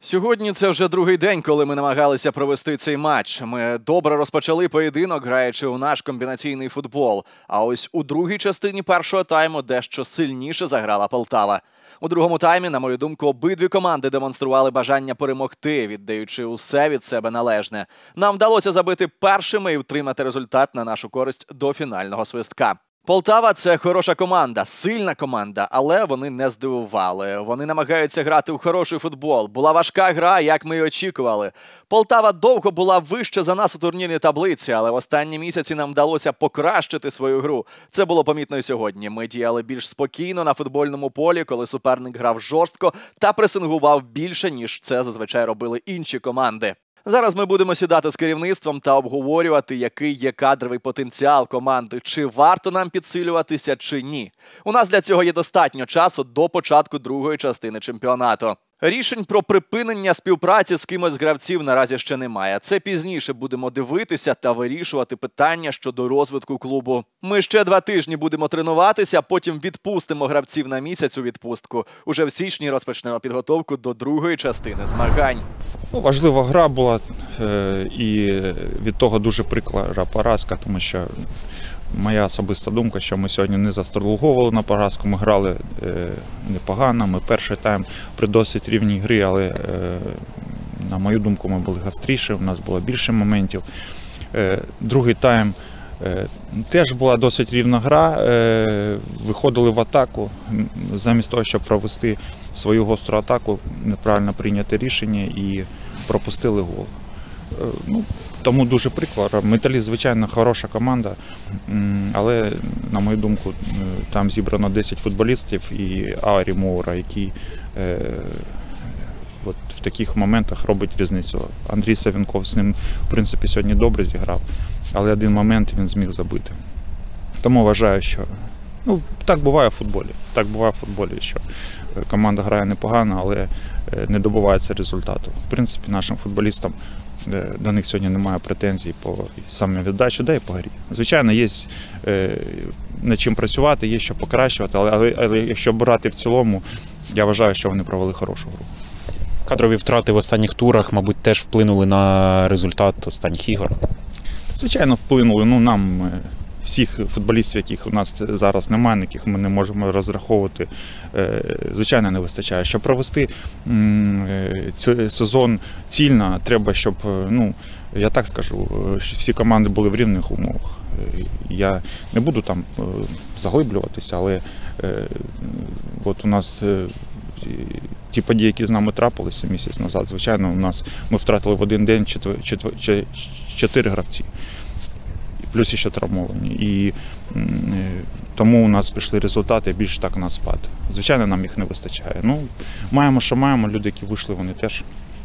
Сьогодні це вже другий день, коли ми намагалися провести цей матч. Ми добре розпочали поєдинок, граючи у наш комбінаційний футбол. А ось у другій частині першого тайму дещо сильніше заграла Полтава. У другому таймі, на мою думку, обидві команди демонстрували бажання перемогти, віддаючи усе від себе належне. Нам вдалося забити першими і втримати результат на нашу користь до фінального свистка. Полтава – це хороша команда, сильна команда, але вони не здивували. Вони намагаються грати в хороший футбол. Була важка гра, як ми і очікували. Полтава довго була вище за нас у турнірній таблиці, але в останні місяці нам вдалося покращити свою гру. Це було помітно і сьогодні. Ми діяли більш спокійно на футбольному полі, коли суперник грав жорстко та пресингував більше, ніж це зазвичай робили інші команди. Зараз ми будемо сідати з керівництвом та обговорювати, який є кадровий потенціал команди, чи варто нам підсилюватися, чи ні. У нас для цього є достатньо часу до початку другої частини чемпіонату. Рішень про припинення співпраці з кимось з гравців наразі ще немає. Це пізніше будемо дивитися та вирішувати питання щодо розвитку клубу. Ми ще 2 тижні будемо тренуватися, потім відпустимо гравців на місяць у відпустку. Уже в січні розпочнемо підготовку до другої частини змагань. Важлива гра була і від того дуже прикра поразка, тому що моя особиста думка, що ми сьогодні не заслуговували на поразку, ми грали непогано, ми перший тайм при досить рівній грі, але на мою думку ми були гостріші, у нас було більше моментів. Другий тайм теж була досить рівна гра, виходили в атаку, замість того, щоб провести свою гостру атаку, неправильно прийняте рішення і пропустили гол. Тому дуже прикро. Металіст, звичайно, хороша команда, але, на мою думку, там зібрано 10 футболістів і Арі Моура, який в таких моментах робить різницю. Андрій Савінков з ним, в принципі, сьогодні добре зіграв, але один момент він зміг забити. Тому вважаю, що так буває в футболі. Так буває в футболі, що команда грає непогано, але не добувається результату. В принципі, нашим футболістам до них сьогодні немає претензій по самовіддачі, да і по грі. Звичайно, є над чим працювати, є що покращувати, але якщо брати в цілому, я вважаю, що вони провели хорошу гру. Кадрові втрати в останніх турах, мабуть, теж вплинули на результат останніх ігор? Звичайно, вплинули. Нам всіх футболістів, яких у нас зараз немає, на яких ми не можемо розраховувати, звичайно, не вистачає. Щоб провести цей сезон цільно, треба, щоб, я так скажу, що всі команди були в рівних умовах. Я не буду там заглиблюватися, але от у нас ті події, які з нами трапилися місяць назад, звичайно, ми втратили в один день 4 гравці. Плюс ще травмовані. І тому у нас пішли результати, більш так на спад. Звичайно, нам їх не вистачає. Маємо, що маємо. Люди, які вийшли, вони теж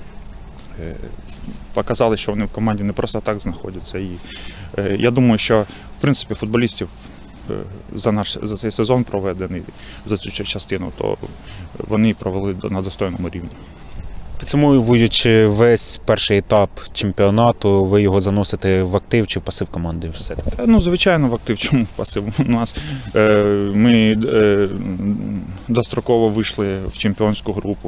показали, що вони в команді не просто так знаходяться. І я думаю, що, в принципі, футболістів за цей сезон проведений, за цю частину, то вони провели на достойному рівні. Підсумовуючи весь перший етап чемпіонату, ви його заносите в актив чи в пасив команди? Звичайно, в актив. Чому в пасив? Ми достроково вийшли в чемпіонську групу.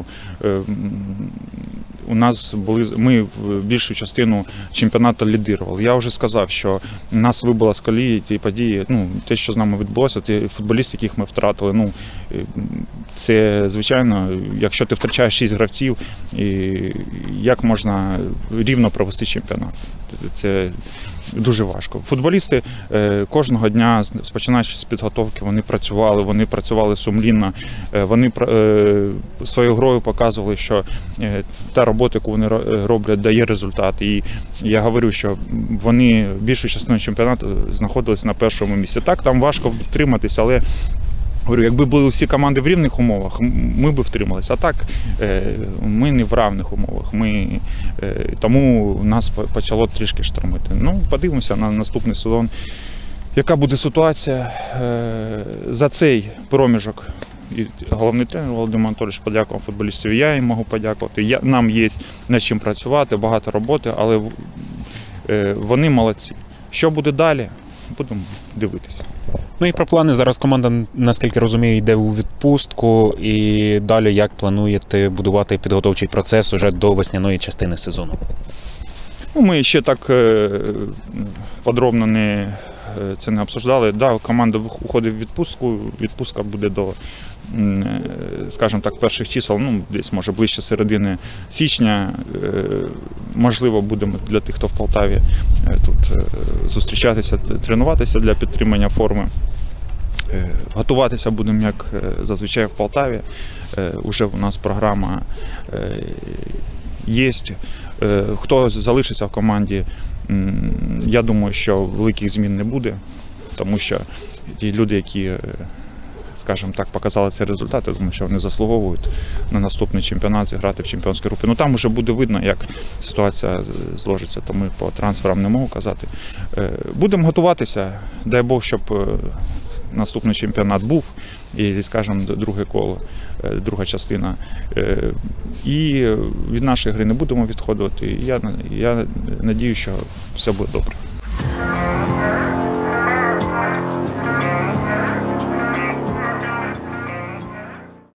Ми більшу частину чемпіонату лідирували. Я вже сказав, що нас вибило з колії ті події, те, що з нами відбулося, ті футболісти, яких ми втратили. Це, звичайно, якщо ти втрачаєш 6 гравців, як можна рівно провести чемпіонат? Це дуже важко. Футболісти кожного дня, починаючи з підготовки, вони працювали сумлінно, вони своєю грою показували, що та робота, яку вони роблять, дає результат. І я говорю, що вони більшу частину чемпіонату знаходились на першому місці. Так, там важко втриматися, але говорю, якби були всі команди в рівних умовах, ми б втрималися. А так, ми не в равних умовах. Тому нас почало трішки штормити. Подивимося на наступний сезон, яка буде ситуація. За цей проміжок і головний тренер Володимир Анатолійович подякував футболістів, я їм можу подякувати. Нам є над чим працювати, багато роботи, але вони молодці. Що буде далі? будемо дивитися. Ну і про плани. Зараз команда, наскільки розумію, йде у відпустку. І далі як плануєте будувати підготовчий процес уже до весняної частини сезону? Ну, ми ще так подробно це не обсуждали. Да, команда уходить в відпустку. Відпустка буде до, скажімо так, перших чисел, ну, десь, може, ближче середини січня. Можливо, будемо для тих, хто в Полтаві тут зустрічатися, тренуватися для підтримання форми. Готуватися будемо, як зазвичай в Полтаві. Уже у нас програма є. Хто залишиться в команді, я думаю, що великих змін не буде, тому що ті люди, які, скажімо так, показали цей результат, я думаю, що вони заслуговують на наступний чемпіонат зіграти в чемпіонській групі. Ну там вже буде видно, як ситуація зложиться, тому по трансферам не можу казати. Будемо готуватися, дай Бог, щоб наступний чемпіонат був, і, скажімо, друге коло, друга частина. І від нашої гри не будемо відходити. Я надію, що все буде добре.